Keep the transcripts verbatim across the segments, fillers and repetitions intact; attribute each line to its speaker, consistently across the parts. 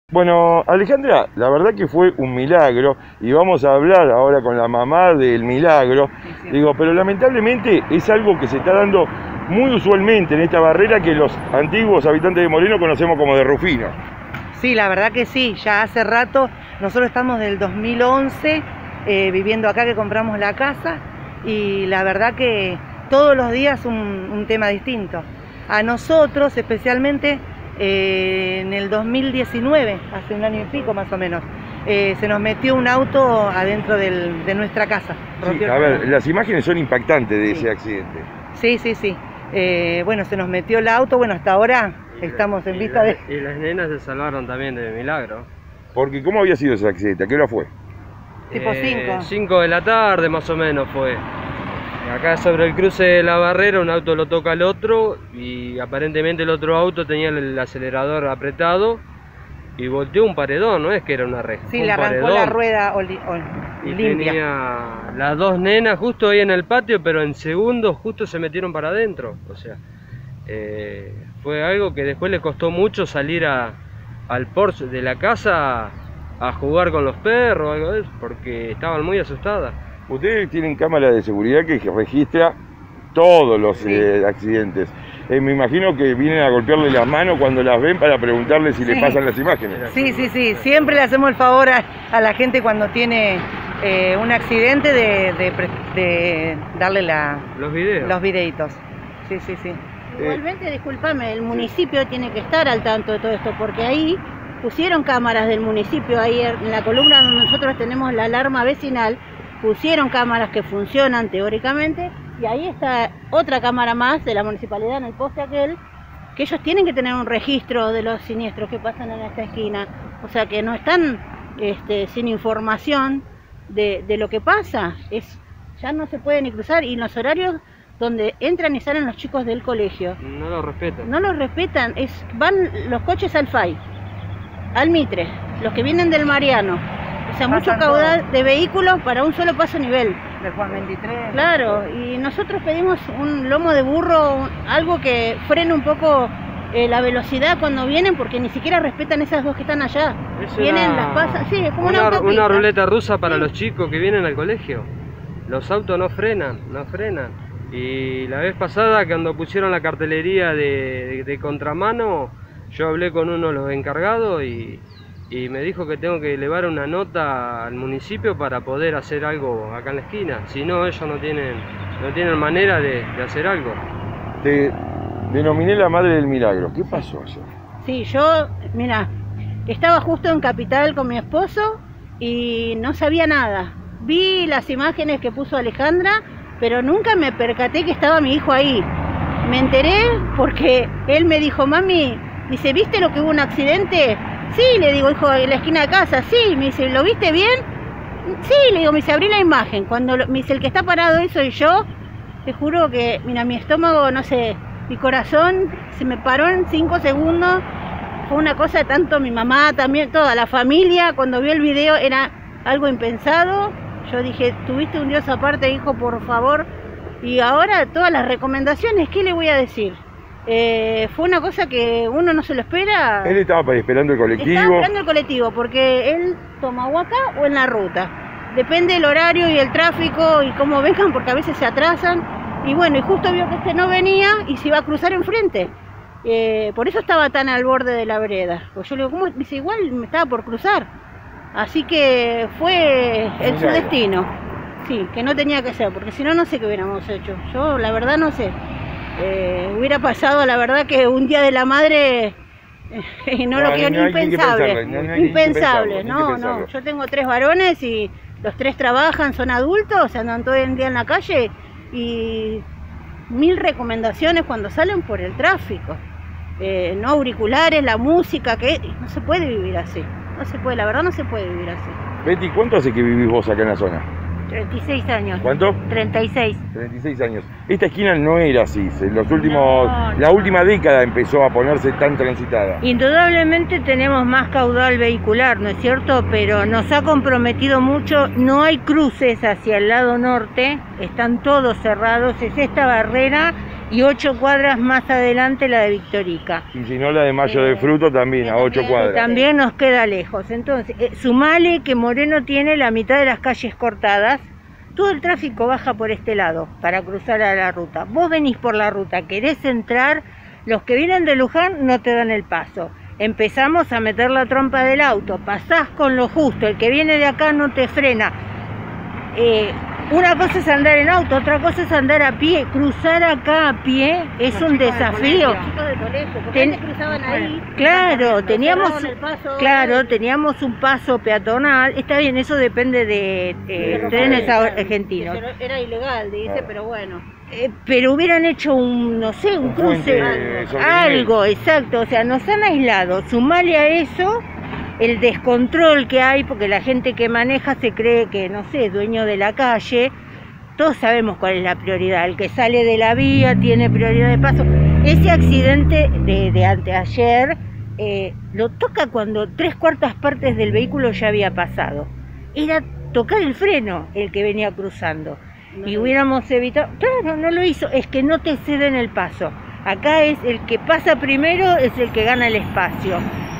Speaker 1: Bueno, Alejandra, la verdad que fue un milagro y vamos a hablar ahora con la mamá del milagro.
Speaker 2: Sí, sí.
Speaker 1: Digo, pero lamentablemente es algo que se está dando muy usualmente en esta barrera que los antiguos habitantes de Moreno conocemos como de Rufino.
Speaker 2: Sí, la verdad que sí, ya hace rato, nosotros estamos del dos mil once eh, viviendo acá, que compramos la casa, y la verdad que todos los días un, un tema distinto. A nosotros especialmente eh, en el dos mil diecinueve, hace un año y pico más o menos, eh, se nos metió un auto adentro del, de nuestra casa.
Speaker 1: Sí, a ver, las imágenes son impactantes de
Speaker 2: Sí.
Speaker 1: ese accidente.
Speaker 2: Sí, sí, sí. Eh, bueno, se nos metió el auto, bueno, hasta ahora
Speaker 3: Y
Speaker 2: estamos
Speaker 3: la,
Speaker 2: en
Speaker 3: y
Speaker 2: vista
Speaker 3: la,
Speaker 2: de...
Speaker 3: Y las nenas se salvaron también de milagro.
Speaker 1: Porque, ¿cómo había sido ese accidente? ¿A qué hora fue?
Speaker 2: Tipo cinco.
Speaker 3: cinco de la tarde más o menos fue. Acá sobre el cruce de la barrera un auto lo toca al otro y aparentemente el otro auto tenía el acelerador apretado y volteó un paredón, no es que era una reja.
Speaker 2: Sí, le arrancó la rueda oli, oli,
Speaker 3: y
Speaker 2: limpia.
Speaker 3: Tenía las dos nenas justo ahí en el patio, pero en segundos justo se metieron para adentro. O sea, eh, fue algo que después le costó mucho salir a, al porche de la casa a jugar con los perros, algo de eso, porque estaban muy asustadas.
Speaker 1: Ustedes tienen cámara de seguridad que registra todos los
Speaker 2: Sí.
Speaker 1: eh, accidentes. Eh, me imagino que vienen a golpearle las manos cuando las ven para preguntarle si
Speaker 2: Sí.
Speaker 1: le pasan las imágenes.
Speaker 2: Sí, sí, sí, siempre le hacemos el favor a, a la gente cuando tiene eh, un accidente de, de, de darle la,
Speaker 3: Los videos.
Speaker 2: los videitos. Sí, sí, sí.
Speaker 4: Igualmente, discúlpame, el municipio tiene que estar al tanto de todo esto, porque ahí pusieron cámaras del municipio, ahí en la columna donde nosotros tenemos la alarma vecinal, pusieron cámaras que funcionan teóricamente, y ahí está otra cámara más de la municipalidad en el poste aquel, que ellos tienen que tener un registro de los siniestros que pasan en esta esquina, o sea que no están este, sin información de, de lo que pasa, es, ya no se puede ni cruzar, y los horarios donde entran y salen los chicos del colegio,
Speaker 3: No lo respetan.
Speaker 4: no los respetan, es, van los coches al F A I, al Mitre, los que vienen del Mariano, o sea, mucho
Speaker 2: Pasan
Speaker 4: caudal
Speaker 2: todos.
Speaker 4: de vehículos para un solo paso nivel.
Speaker 2: De Juan veintitrés.
Speaker 4: Claro, y nosotros pedimos un lomo de burro, algo que frene un poco eh, la velocidad cuando vienen, porque ni siquiera respetan esas dos que están allá.
Speaker 3: Es
Speaker 4: Vienen,
Speaker 3: una-
Speaker 4: las pasan, sí, es como una,
Speaker 3: una,
Speaker 4: autopista.
Speaker 3: una ruleta rusa para
Speaker 4: Sí.
Speaker 3: los chicos que vienen al colegio. Los autos no frenan, no frenan. Y la vez pasada cuando pusieron la cartelería de, de, de contramano, yo hablé con uno de los encargados y, y me dijo que tengo que elevar una nota al municipio para poder hacer algo acá en la esquina. Si no, ellos no tienen, no tienen manera de, de hacer algo.
Speaker 1: Te denominé la madre del milagro. ¿Qué pasó ayer?
Speaker 4: Sí, yo, mira, estaba justo en Capital con mi esposo y no sabía nada. Vi las imágenes que puso Alejandra, pero nunca me percaté que estaba mi hijo ahí. Me enteré porque él me dijo, mami, dice, ¿viste lo que hubo un accidente? Sí, le digo, hijo, en la esquina de casa. Sí, me dice, ¿lo viste bien? Sí, le digo, me dice, abrí la imagen. Cuando lo, me dice, el que está parado ahí soy yo, te juro que, mira, mi estómago, no sé, mi corazón se me paró en cinco segundos. Fue una cosa tanto mi mamá, también toda la familia, cuando vio el video era algo impensado. Yo dije, tuviste un Dios aparte, hijo, por favor. Y ahora todas las recomendaciones, ¿qué le voy a decir? Eh, fue una cosa que uno no se lo espera.
Speaker 1: Él estaba esperando el colectivo.
Speaker 4: Estaba esperando el colectivo porque él toma o acá o en la ruta. Depende del horario y el tráfico y cómo vengan, porque a veces se atrasan. Y bueno, y justo vio que este no venía y se iba a cruzar enfrente. Eh, por eso estaba tan al borde de la vereda. Pues yo le digo, ¿cómo? Dice, igual me estaba por cruzar. Así que fue el su destino. Sí, que no tenía que ser, porque si no, no sé qué hubiéramos hecho. Yo, la verdad, no sé. Eh, hubiera pasado, la verdad, que un día de la madre, eh, no,
Speaker 1: No,
Speaker 4: lo quiero
Speaker 1: no
Speaker 4: ni
Speaker 1: hay ni que
Speaker 4: impensable.
Speaker 1: pensarlo, no, no hay ni que
Speaker 4: impensable,
Speaker 1: pensarlo, ni que
Speaker 4: no,
Speaker 1: pensarlo.
Speaker 4: no. Yo tengo tres varones y los tres trabajan, son adultos, andan todo el día en la calle y mil recomendaciones cuando salen por el tráfico. Eh, no auriculares, la música, que no se puede vivir así. No se puede, la verdad no se puede vivir así.
Speaker 1: Betty, ¿cuánto hace que vivís vos acá en la zona?
Speaker 4: treinta y seis años.
Speaker 1: ¿Cuánto?
Speaker 4: treinta y seis.
Speaker 1: treinta y seis años. Esta esquina no era así. En los últimos,
Speaker 4: No,
Speaker 1: la
Speaker 4: no.
Speaker 1: última década empezó a ponerse tan transitada.
Speaker 5: Indudablemente tenemos más caudal vehicular, ¿no es cierto? Pero nos ha comprometido mucho, no hay cruces hacia el lado norte, están todos cerrados, es esta barrera y ocho cuadras más adelante la de Victorica.
Speaker 1: Y si no, la de Mayo de Fruto también, a ocho cuadras.
Speaker 5: También nos queda lejos. Entonces, eh, sumale que Moreno tiene la mitad de las calles cortadas. Todo el tráfico baja por este lado para cruzar a la ruta. Vos venís por la ruta, querés entrar, los que vienen de Luján no te dan el paso. Empezamos a meter la trompa del auto, pasás con lo justo, el que viene de acá no te frena. Eh, una cosa es andar en auto, otra cosa es andar a pie. Cruzar acá a pie es un desafío. Ten... cruzaban ahí, claro, teníamos, paso, claro, teníamos un paso peatonal. Está bien, eso depende de eh, trenes argentinos.
Speaker 4: Era ilegal, dice, pero bueno.
Speaker 5: Eh, pero hubieran hecho un, no sé, un, un cruce, algo, algo, exacto. O sea, nos han aislado. Sumale a eso el descontrol que hay, porque la gente que maneja se cree que, no sé, es dueño de la calle. Todos sabemos cuál es la prioridad. El que sale de la vía tiene prioridad de paso. Ese accidente de, de anteayer eh, lo toca cuando tres cuartas partes del vehículo ya había pasado. Era tocar el freno el que venía cruzando. No, y hubiéramos evitado... Claro, no lo hizo. Es que no te ceden el paso. Acá es el que pasa primero, es el que gana el espacio.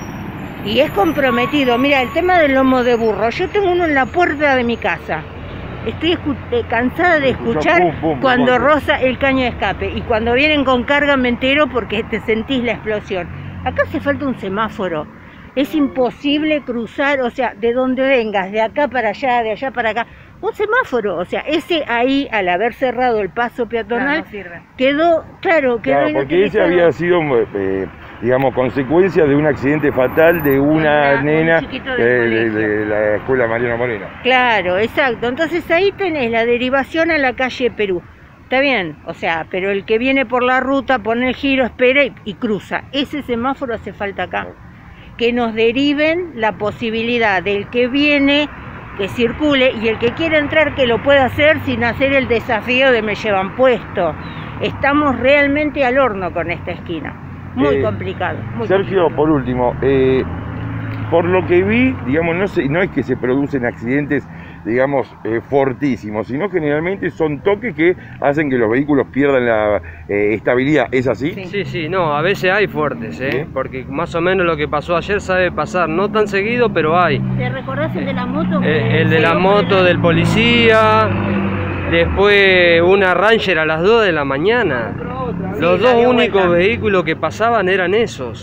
Speaker 5: Y es comprometido. Mira, el tema del lomo de burro. Yo tengo uno en la puerta de mi casa. Estoy cansada de escuchar pum, pum, cuando pum, roza el caño de escape. Y cuando vienen con carga me entero porque te sentís la explosión. Acá hace falta un semáforo. Es imposible cruzar, o sea, de donde vengas, de acá para allá, de allá para acá. Un semáforo, o sea, ese ahí, al haber cerrado el paso peatonal,
Speaker 2: claro, no
Speaker 5: quedó, claro, quedó
Speaker 1: claro, porque ese había sido, eh, digamos, consecuencia de un accidente fatal de una, una nena de, de, de la escuela Mariano Moreno.
Speaker 5: Claro, exacto. Entonces ahí tenés la derivación a la calle Perú. Está bien, o sea, pero el que viene por la ruta pone el giro, espera y, y cruza. Ese semáforo hace falta acá. Que nos deriven la posibilidad del que viene que circule y el que quiera entrar que lo pueda hacer sin hacer el desafío de me llevan puesto. Estamos realmente al horno con esta esquina. Muy eh, complicado. Muy
Speaker 1: Sergio,
Speaker 5: complicado.
Speaker 1: Por último, eh, por lo que vi, digamos, no, se, no es que se producen accidentes, digamos, eh, fortísimos, sino generalmente son toques que hacen que los vehículos pierdan la eh, estabilidad. ¿Es así?
Speaker 3: Sí. sí, sí, no, a veces hay fuertes, ¿eh? ¿Sí? Porque más o menos lo que pasó ayer sabe pasar, no tan seguido, pero hay.
Speaker 4: ¿Te recordás el de la moto?
Speaker 3: Eh, el de la moto del policía, después una Ranger a las dos de la mañana. Los dos únicos vehículos que pasaban eran esos.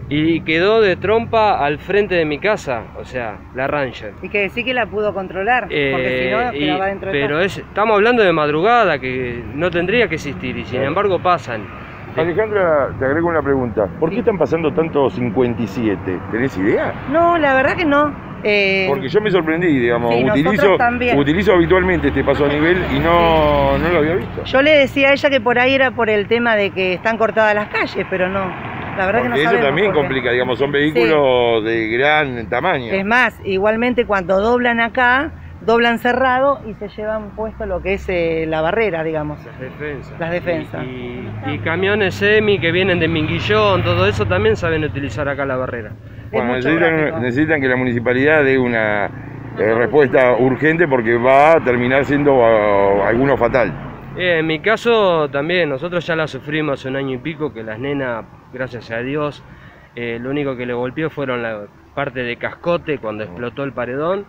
Speaker 3: Y quedó de trompa al frente de mi casa, o sea, la Ranger.
Speaker 2: Y que sí que la pudo controlar,
Speaker 3: eh,
Speaker 2: porque si no, quedaba dentro de
Speaker 3: Pero es, estamos hablando de madrugada, que no tendría que existir, y sin embargo pasan.
Speaker 1: Alejandra, te agrego una pregunta. ¿Por qué
Speaker 2: sí.
Speaker 1: están pasando tantos cincuenta y siete? ¿Tenés idea?
Speaker 2: No, la verdad que no. Eh...
Speaker 1: Porque yo me sorprendí, digamos,
Speaker 2: sí,
Speaker 1: utilizo, utilizo habitualmente este paso a nivel y no,
Speaker 2: sí.
Speaker 1: no lo había visto.
Speaker 2: Yo le decía a ella que por ahí era por el tema de que están cortadas las calles, pero no. La verdad
Speaker 1: porque
Speaker 2: que no
Speaker 1: eso también complica, digamos, son vehículos sí. de gran tamaño.
Speaker 2: Es más, igualmente cuando doblan acá, doblan cerrado y se llevan puesto lo que es eh, la barrera, digamos.
Speaker 3: Las defensas.
Speaker 2: Las defensas.
Speaker 3: Y, y, y camiones semi que vienen de Minguillón, todo eso también saben utilizar acá la barrera.
Speaker 1: Bueno, necesitan, necesitan que la municipalidad dé una eh, respuesta urgente porque va a terminar siendo uh, alguno fatal.
Speaker 3: Eh, en mi caso también, nosotros ya la sufrimos hace un año y pico, que las nenas, gracias a Dios, eh, lo único que le golpeó fueron la parte de cascote cuando explotó el paredón,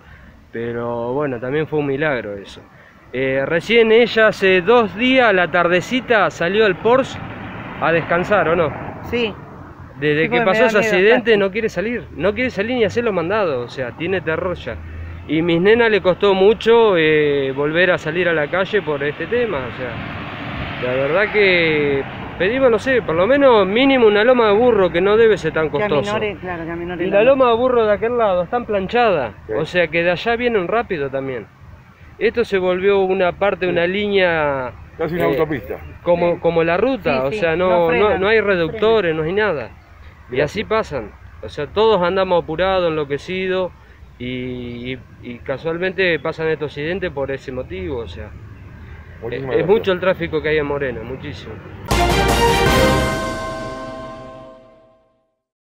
Speaker 3: pero bueno, también fue un milagro eso. Eh, recién ella hace dos días, a la tardecita, salió al Porsche a descansar, ¿o no?
Speaker 2: Sí.
Speaker 3: Desde sí, que pasó ese accidente no quiere salir, no quiere salir ni hacer los mandados, o sea, tiene terror ya. Y mis nenas le costó mucho eh, volver a salir a la calle por este tema, o sea, la verdad que pedimos, no sé, por lo menos mínimo una loma de burro que no debe ser tan costoso.
Speaker 2: Que claro, que
Speaker 3: y la loma de burro de aquel lado están planchadas, sí. O sea que de allá vienen rápido también. Esto se volvió una parte, sí. Una línea...
Speaker 1: Casi una eh, autopista.
Speaker 3: Como, sí. Como la ruta, sí, o sea, no, no, no, no hay reductores, no hay nada. Y así pasan, o sea, todos andamos apurados, enloquecidos. Y, y, y casualmente pasan estos accidentes por ese motivo, o sea, es, es mucho el tráfico que hay en Moreno, muchísimo.